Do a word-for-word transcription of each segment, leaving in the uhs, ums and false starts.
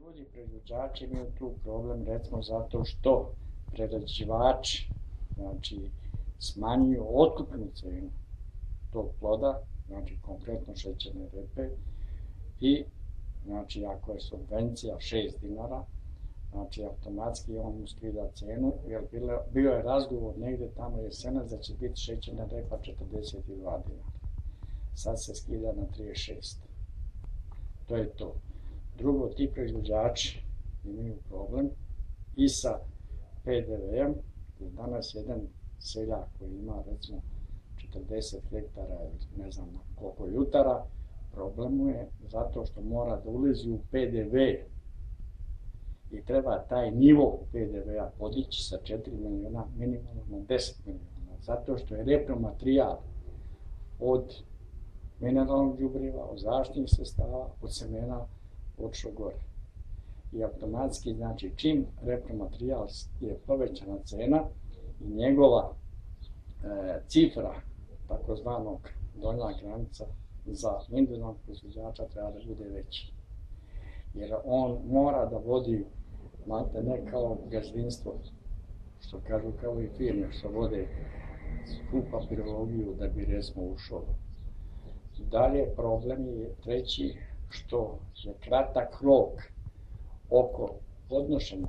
Ljudi proizvođači imaju tu problem, recimo zato što prerađivači, znači, smanjuju otkupnu cenu tog ploda, znači konkretno šećerne repe, i znači ako je subvencija šest dinara, znači automatski on mu skida cenu, jer bio je razgovor negde tamo jesenas da će biti šećerna repa četrdeset dva dinara. Sad se skida na trideset šest. To je to. Drugo, ti proizvođači imaju problem i sa P D V-em, jer danas jedan seljak koji ima recimo četrdeset hektara ili ne znam koliko jutara, problem mu je zato što mora da ulazi u P D V i treba taj nivo P D V-a podići sa četiri miliona minimalno na deset miliona, zato što je repromaterijal od mineralnog đubriva, od zaštitnih sredstava, od semena odšao gore. I automatski, znači, čim repromaterijal je povećana cena i njegova e, cifra, takozvanog donja granica za individualnog proizvođača treba da bude veći. Jer on mora da vodi, znate, ne kao gazdinstvo, što kažu kao i firme, što vode skup papirologiju da bi recimo ušao. Dalje problem je treći, što je kratak rok oko podnošenja.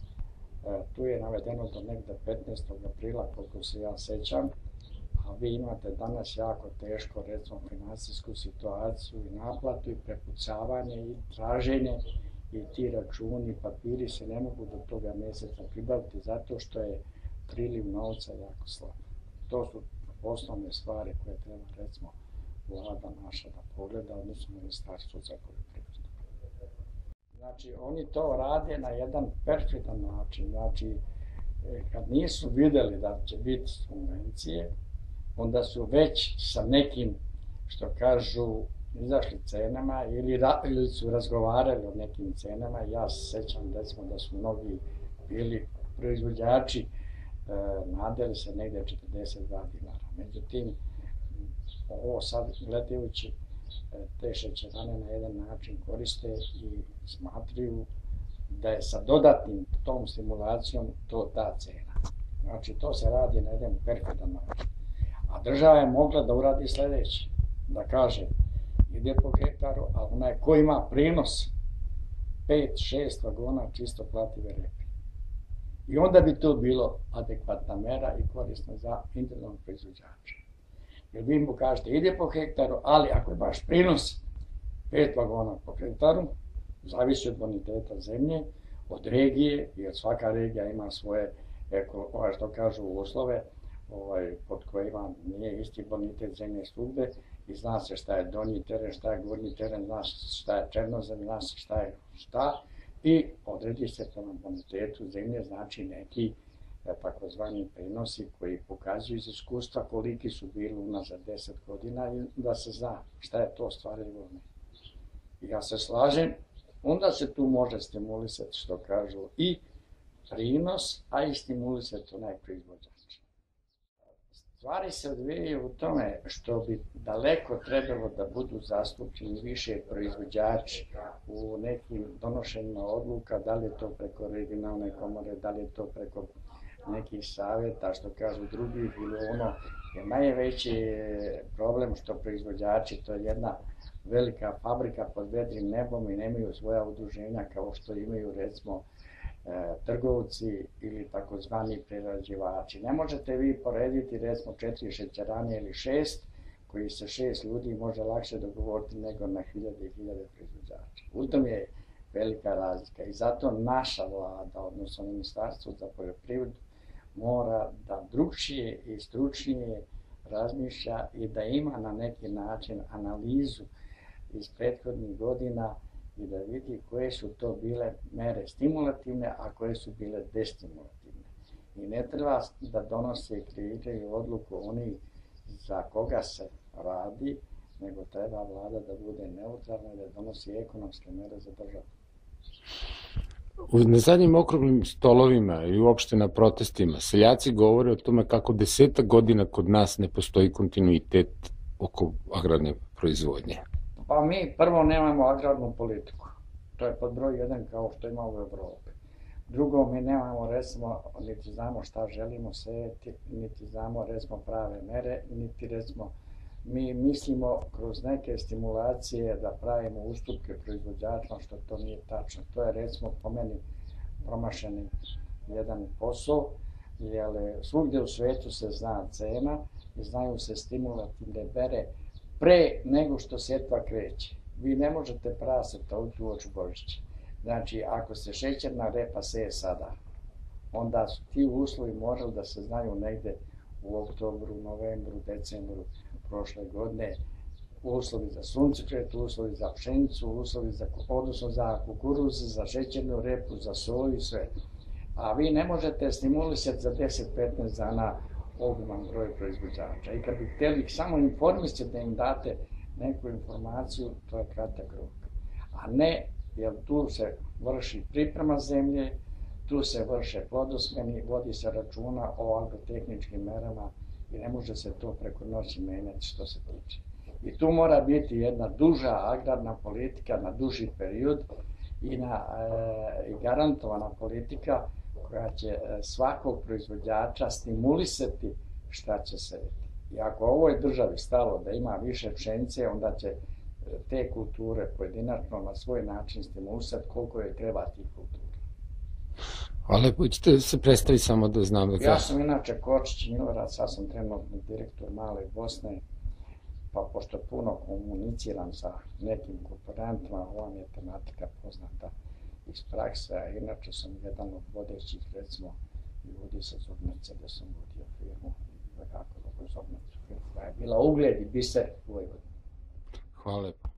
E, tu je navedeno do negde petnaestog aprila, koliko se ja sećam, a vi imate danas jako teško, recimo, finansijsku situaciju i naplatu i prepucavanje i traženje, i ti računi, papiri se ne mogu do toga meseca pribaviti zato što je priliv novca jako slab. To su osnovne stvari koje treba, recimo, vlada naša da pogleda, odnosno Ministarstvo za poljoprivredu. Znači, oni to rade na jedan perfidan način. Znači, kad nisu videli da će biti subvencije, onda su već sa nekim, što kažu, izašli cenama ili, ra, ili su razgovarali o nekim cenama. Ja se sećam, recimo, da su mnogi bili proizvođači, e, nadali se negde četrdeset dva dinara. Međutim, ovo sad gledajući te šećerane na jedan način koriste i smatraju da je sa dodatnim tom stimulacijom to ta cena. Znači, to se radi na jedan perfidan način. A država je mogla da uradi sledeće, da kaže, ide po hektaru, a onaj ko ima prinos pet šest vagona čisto plative repe. I onda bi to bilo adekvatna mera i korisna za individualnog proizvođača. Jer vi mu kažete, ide po hektaru, ali ako je baš prinos pet vagona po hektaru, zavisi od boniteta zemlje, od regije, jer svaka regija ima svoje, ovaj, što kažu, uslove, ovaj, pod kojima nije isti bonitet zemlje svugde, i zna se šta je donji teren, šta je gornji teren, zna se šta je černozem, zna se šta je šta, i odredi se prema bonitetu zemlje, znači neki takozvani prinosi koji pokazuju iz iskustva koliki su bili unazad deset godina i da se zna šta je to stvarljivo. Ja se slažem, onda se tu može stimulisati, što kažu, i prinos, a i stimulisati onaj proizvođač. Stvari se odvijaju u tome što bi daleko trebalo da budu zastupljeni više proizvođači u nekim donošenjima odluka, da li je to preko regionalne komore, da li je to preko nekih savjeta, što kažu drugih, ili ono je najveći problem što proizvođači, to je jedna velika fabrika pod vedrim nebom i nemaju svoja udruženja kao što imaju, recimo, e, trgovci ili takozvani prerađivači. Ne možete vi porediti, recimo, četiri šećerane ili šest, koji se šest ljudi može lakše dogovoriti nego na hiljade i hiljade proizvođača. U tom je velika razlika i zato naša vlada, odnosno Ministarstvo za poljoprivredu, mora da drugčije i stručnije razmišlja i da ima na neki način analizu iz prethodnih godina i da vidi koje su to bile mere stimulativne, a koje su bile destimulativne. I ne treba da donose i kreiraju odluku oni za koga se radi, nego treba vlada da bude neutralna i da donosi ekonomske mere za državu. Na zadnjim okruglim stolovima i uopšte na protestima seljaci govore o tome kako desetak godina kod nas ne postoji kontinuitet oko agrarne proizvodnje. Pa mi prvo nemamo agrarnu politiku. To je pod broj jedan kao što ima u Evropi. Drugo, mi nemamo, recimo, niti znamo šta želimo sejeti, niti znamo, recimo, prave mere, niti, recimo, mi mislimo kroz neke stimulacije da pravimo ustupke proizvođačima, što to nije tačno. To je, recimo, po meni promašeni jedan posao, jer svugdje u svetu se zna cena i znaju se stimulativne mere pre nego što setva kreće. Vi ne možete prasati ovdje uoči Božića. Znači, ako se šećerna repa seje sada, onda su ti uslovi morali da se znaju negde u oktobru, novembru, decembru prošle godine, uslovi za suncokret, uslovi za pšenicu, uslovi za, odnosno za kukuruz, za šećernu repu, za soju i sve. A vi ne možete stimulisati za deset do petnaest dana obiman broj proizvođača. I kad bi hteli samo informisati da im date neku informaciju, to je kratak rok. A ne, jer tu se vrši priprema zemlje, tu se vrše plodosmeni, vodi se računa o agrotehničkim merama i ne može se to preko noći menjati što se tiče. I tu mora biti jedna duža agrarna politika na duži period i, na, e, i garantovana politika koja će svakog proizvođača stimulisati šta će sejati. I ako ovoj državi stalo da ima više pšenice, onda će te kulture pojedinačno na svoj način stimulisati koliko je treba tih kultura. Hvala lepo, ćete se predstaviti samo da znam. Ja sam inače Kočić Milorad, sad sam trenutno direktor Male Bosne, pa pošto puno komuniciram sa nekim kooperantima, ova mi je tematika poznata iz prakse, a inače sam jedan od vodećih, recimo, ljudi sa Zobnice, gde sam vodio firmu, jako dobro Zobnicu, koja je bila ugled i biser u ovoj godini. Hvala lepo.